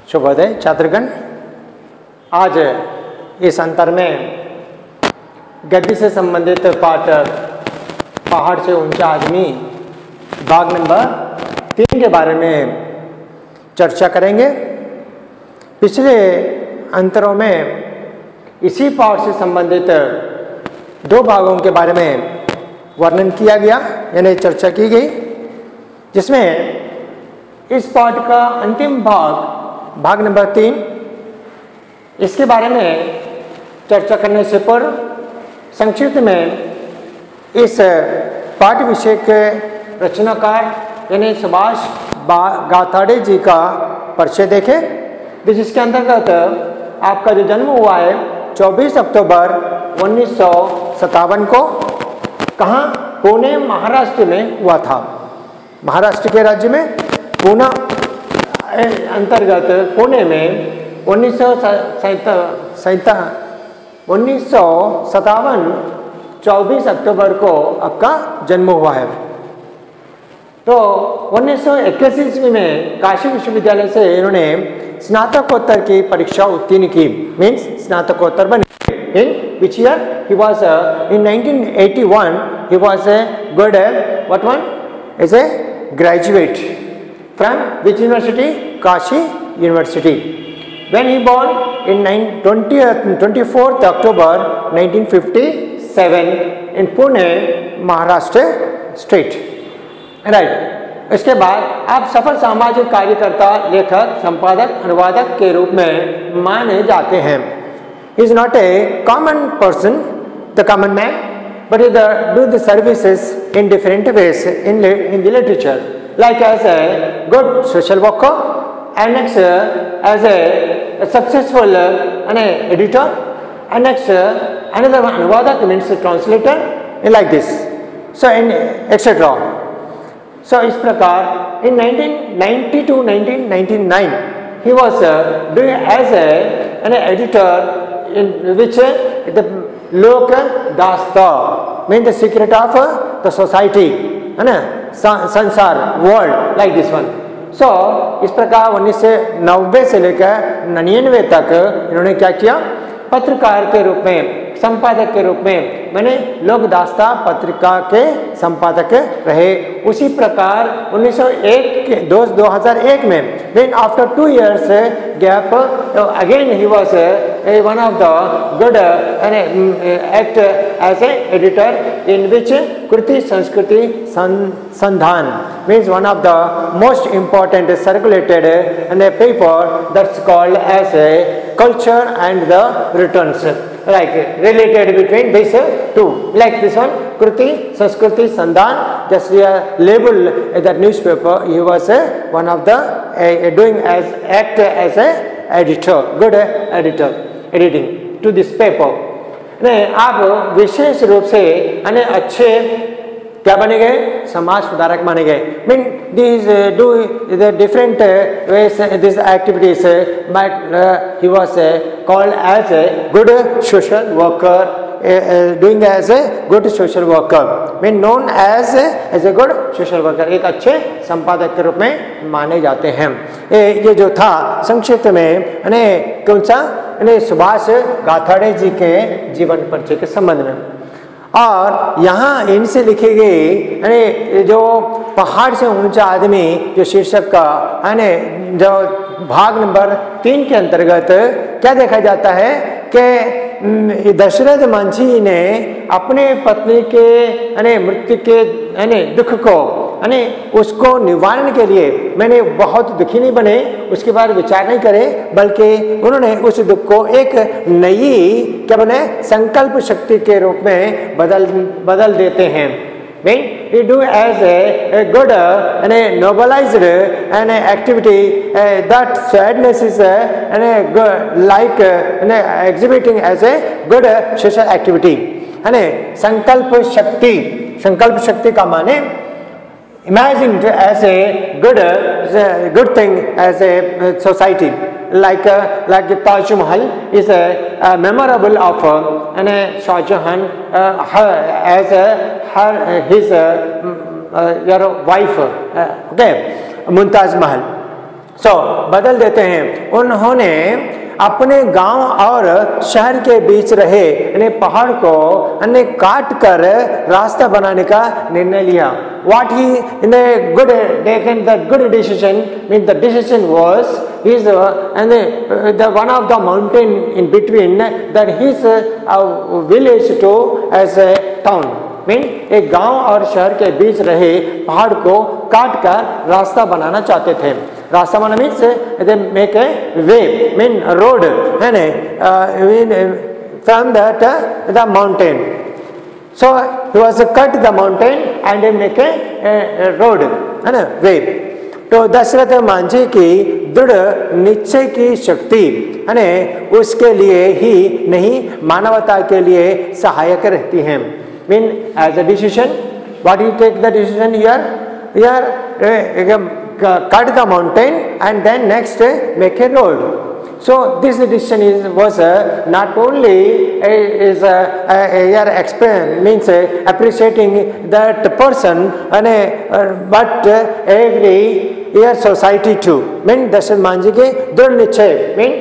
शुभोदय छात्रगण। आज इस अंतर में गद्य से संबंधित पाठ पहाड़ से ऊंचा आदमी भाग नंबर 3 के बारे में चर्चा करेंगे। पिछले अंतरों में इसी पाठ से संबंधित 2 भागों के बारे में वर्णन किया गया, यानी चर्चा की गई, जिसमें इस पाठ का अंतिम भाग नंबर 3, इसके बारे में चर्चा करने से पूर्व संक्षिप्त में इस पाठ्य विषय के रचनाकार यानी सुभाष गाथाड़े जी का परिचय देखें, जिसके अंतर्गत आपका जो जन्म हुआ है 24 अक्टूबर 1957 को, कहाँ? पुणे महाराष्ट्र में हुआ था। महाराष्ट्र के राज्य में पुणे अंतर्गत पुणे में 1957 24 अक्टूबर को आपका जन्म हुआ है। तो 1981 ईस्वी में काशी विश्वविद्यालय से इन्होंने स्नातकोत्तर की परीक्षा उत्तीर्ण की, मीन्स स्नातकोत्तर बने। In which year he was in 1981 he was a good what one is a graduate from which university? Kashi University. When he born in 24th October 1957 in Pune, Maharashtra state. Right. इसके बाद आप सफल सामाजिक कार्यकर्ता, लेखक, संपादक, अनुवादक के रूप में माने जाते हैं। He is not a common person, the common man, but he do the services in different ways in the literature, like as a good social worker, and next as a successful editor, and next another one Anuvadak means translator, like this. So in etc. So इस प्रकार in 1990 to 1999 he was doing as an editor in which the Lok Dasta means the secret of the society, संसार, world, like this one. So इस प्रकार 1990 से लेकर 99 तक इन्होंने क्या किया? पत्रकार के रूप में, संपादक के रूप में, मैंने लोक दास्ता पत्रिका के संपादक रहे। उसी प्रकार 2001 में then after 2 years gap again he was one of the good act as a editor in which Kriti Sanskriti Sandhan means one of the most important circulated paper that's called as a culture and the returns, like related between these two, like this one Kriti Sanskriti Sandhan, just label that newspaper. He was one of the doing as act as a editor, good editor, editing to this paper. आप विशेष रूप से अच्छे क्या बने गए? समाज सुधारक माने गए। Mean this do the different ways this activities, but he was called as a good social worker, doing as a good social worker, mean known as a good social worker, एक अच्छे संपादक के रूप में माने जाते हैं। ये जो था संक्षिप्त में कौन सा सुभाष गाथाड़े जी के जीवन परिचय के संबंध में। और यहाँ इनसे लिखी गई जो पहाड़ से ऊंचा आदमी जो शीर्षक का जो भाग नंबर 3 के अंतर्गत क्या देखा जाता है कि दशरथ मंझी ने अपने पत्नी के मृत्यु के दुख को उसको निवारण के लिए मैंने बहुत दुखी नहीं बने, उसके बाद विचार नहीं करे, बल्कि उन्होंने उस दुख को एक नई क्या बने संकल्प शक्ति के रूप में बदल देते हैं। When we do as a good nobilized activity, that sadness is good, like exhibiting as a good social activity. संकल्प शक्ति का माने imagined as a good thing as a society, like the Taj Mahal is memorable of Shah Jahan as his wife, okay, Mumtaz Mahal. सो बदल देते हैं। उन्होंने अपने गांव और शहर के बीच रहे यानी पहाड़ को काट कर रास्ता बनाने का निर्णय लिया। What he in a good taken that good decision means the decision was is and the one of the mountain in between that his village to as a town mean एक गांव और शहर के बीच रहे पहाड़ को काट कर रास्ता बनाना चाहते थे। रास्ता बनाना means they make a way mean road है ना from that the mountain. So he was cut the mountain and make a road है ना वे। तो दशरथ मांझी की दृढ़ निश्चय की शक्ति है ना उसके लिए ही नहीं मानवता के लिए सहायक रहती है। Mean as a decision, what you take the decision here? Here cut the mountain and then next make a road. So this decision was not only is here explain means appreciating that person but every here society too. Mean Dasharath Manjhi के दृढ़ निश्चय mean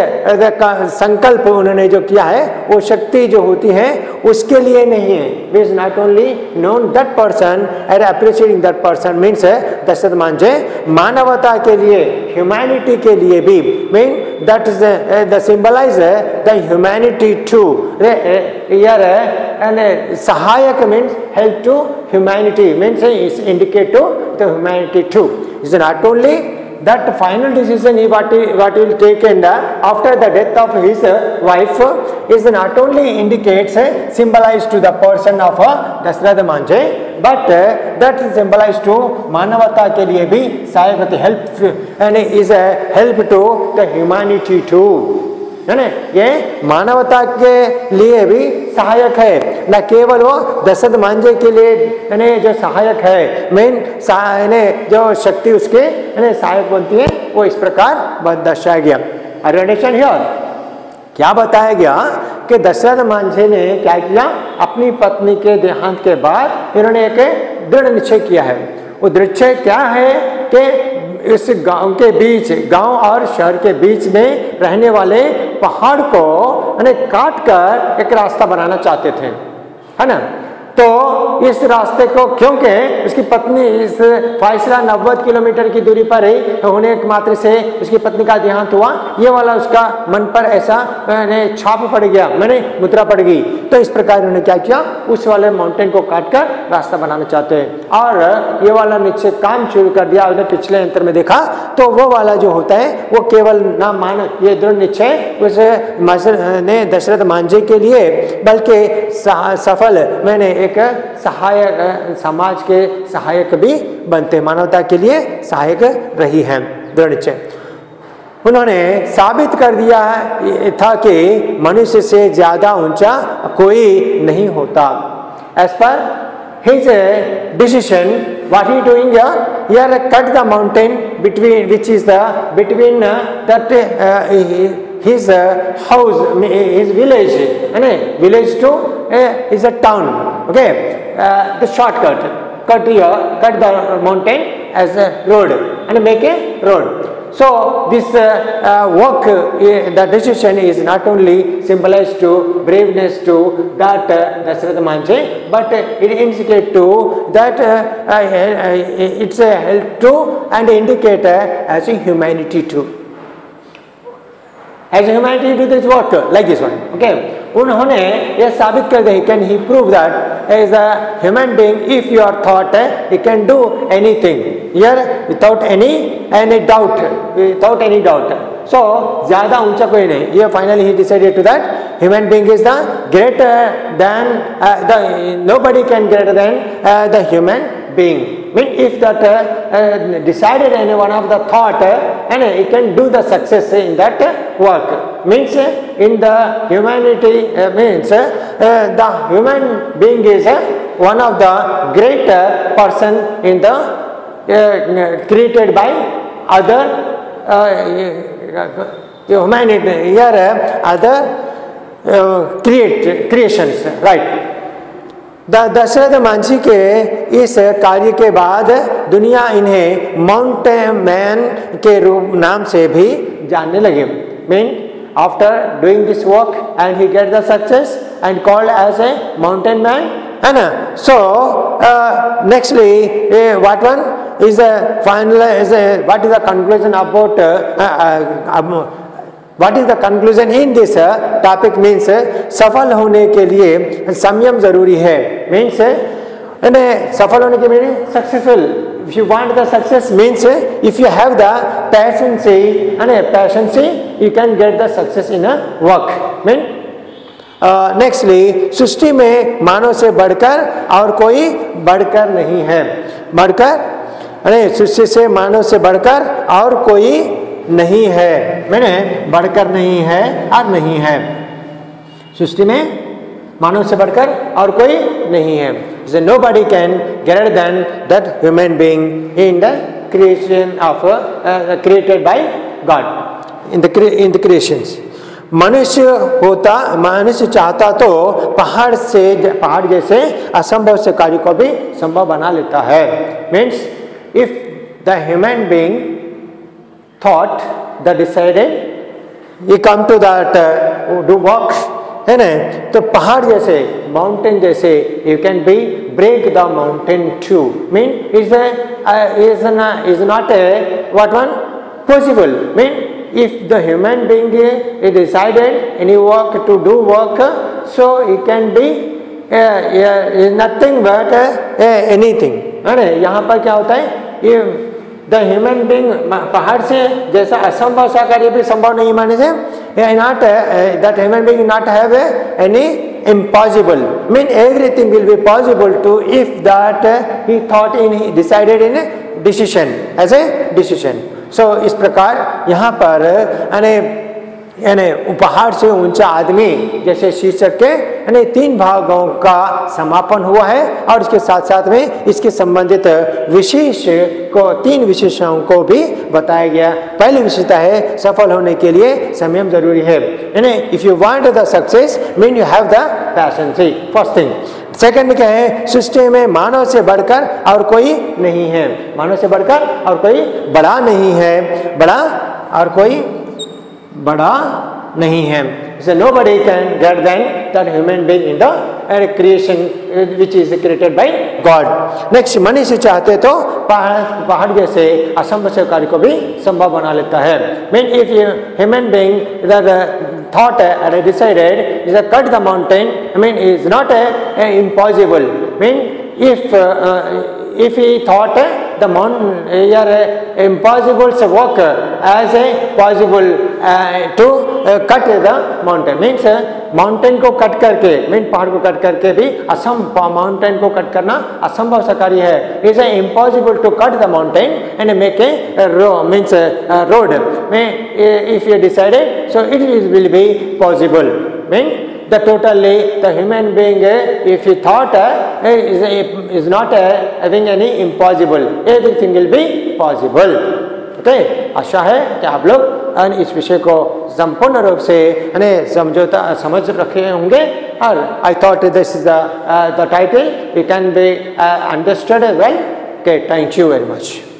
संकल्प उन्होंने जो किया है वो शक्ति जो होती है उसके लिए नहीं है। Means not only known that person and appreciating that person means Dashrath Manjhi मानवता के लिए ह्यूमैनिटी के लिए भी mean that is the symbolize the humanity to यार एंड सहायक means help to humanity means is indicate to the humanity to is not only that final decision what he will take and after the death of his wife is not only indicates symbolized to the person of Dasharath Manjhi but that is symbolized to मानवता के लिए भी सहायक help and is a help to the humanity too है ना। ये मानवता के लिए भी सहायक है न केवल वो दशरथ मांझी के लिए जो सहायक है मेन जो शक्ति उसके सहायक बनती है वो इस प्रकार दर्शाया गया। अंडरस्टैंड हियर क्या बताया गया कि दशरथ मांझी ने क्या किया अपनी पत्नी के देहांत के बाद इन्होंने एक दृढ़ निश्चय किया है। वो दृढ़ निश्चय क्या है कि इस गांव के बीच गांव और शहर के बीच में रहने वाले पहाड़ को काट कर एक रास्ता बनाना चाहते थे है ना। तो इस रास्ते को क्योंकि उसकी पत्नी इस फासला 90 किलोमीटर की दूरी पर ही होने मात्र से उसकी पत्नी का देहांत हुआ ये वाला उसका मन पर ऐसा छाप पड़ गया मैंने मुद्रा पड़ गई। तो इस प्रकार उन्होंने क्या किया उस वाले माउंटेन को काट कर रास्ता बनाना चाहते हैं और ये वाला निश्चय काम शुरू कर दिया। उन्हें पिछले अंतर में देखा तो वो वाला जो होता है वो केवल ना मान ये दृढ़ निश्चय उस दशरथ मांझी के लिए बल्कि सफल मैंने एक सहायक समाज के सहायक भी बनते मानवता के लिए सहायक रही है दृढ़ निश्चय। उन्होंने साबित कर दिया था कि मनुष्य से ज्यादा ऊंचा कोई नहीं होता। As per his decision what he doing here cut the mountain between which is the between that his house his village and village to is a town okay the shortcut cut the mountain as a road and make a road. So this work the decision is not only symbolized to braveness to that Dasharath Manjhi but it indicates to that it's a help to and indicate as a humanity too. As a humanity do this work like this one okay. उन्होंने यह साबित कर दिया can he prove that as a human being if your thought you can do anything here without any doubt so ज्यादा ऊंचा कोई नहीं। ये finally he decided to that human being is the greater than the nobody can greater than the human being mean if that decided any one of the thought and he can do the success in that work means in the humanity means the human being is one of the great person in the created by other humanity here other creations right Dashrath Manjhi के इस कार्य के बाद दुनिया इन्हें mountain man के रूप नाम से भी जानने लगे। Mean after doing this work and he get the success and called as a mountain man, है ना। So nextly what one is the final is what is the conclusion about What is the conclusion in this topic means सफल होने के लिए संयम जरूरी है। means सफल होने के लिए successful, if you want the success means if you have the passion you can get the success in a work। mean nextly सृष्टि में मानव से बढ़कर और कोई बढ़कर नहीं है। बढ़कर सृष्टि से मानव से बढ़कर और कोई नहीं है, मैंने बढ़कर नहीं है और नहीं है। सृष्टि में मानव से बढ़कर और कोई नहीं है। So nobody can greater than that human being in the creation of created by God in the creations। मनुष्य चाहता तो पहाड़ जैसे असंभव से कार्य को भी संभव बना लेता है। Means if the human being thought that decided he come to that do works, है ना, तो पहाड़ जैसे माउंटेन जैसे you can be break the mountain too। mean is not a what one possible। mean if the human being is decided any work to do work, so he can be nothing but anything, है ना। यहाँ पर क्या होता है, ये the human being पहाड़ से जैसा असंभव सा कार्य भी संभव नहीं माने से not that human being not have any impossible. Mean everything will be possible to if that he thought in decided in decision as a decision. So इस प्रकार यहाँ पर पहाड़ से ऊंचा आदमी जैसे शीर्षक के 3 भागों का समापन हुआ है और इसके साथ साथ में इसके संबंधित विशेष को 3 विशेषताओं को भी बताया गया। पहली विशेषता है सफल होने के लिए संयम जरूरी है। If you want the success mean you have the passion. First thing. Second क्या है, सृष्टि में मानव से बढ़कर और कोई नहीं है। मानव से बढ़कर और कोई बड़ा नहीं है, बड़ा और कोई बड़ा नहीं है। So nobody can get than that human being in the creation which is created by God। Next, मनुष्य चाहते तो पहाड़ जैसे असंभव से कार्य को भी संभव बना लेता है। Mean if human being that thought and decided is cut the mountain, I mean is not impossible। mean if he thought the impossible work as a possible to cut the mountain, means mountain को cut करके, mean पहाड़ को cut करके भी mountain को cut करना असंभव सा कार्य है। Is impossible to cut the mountain and make a means road. If you decided so it will be possible. Mean the totally the human being if he thought is not having any impossible, everything will be possible। Okay, आशा है कि आप लोग इस विषय को संपूर्ण रूप से समझ रखे होंगे। और I thought this is the title, you can be understood well. Okay, thank you very much.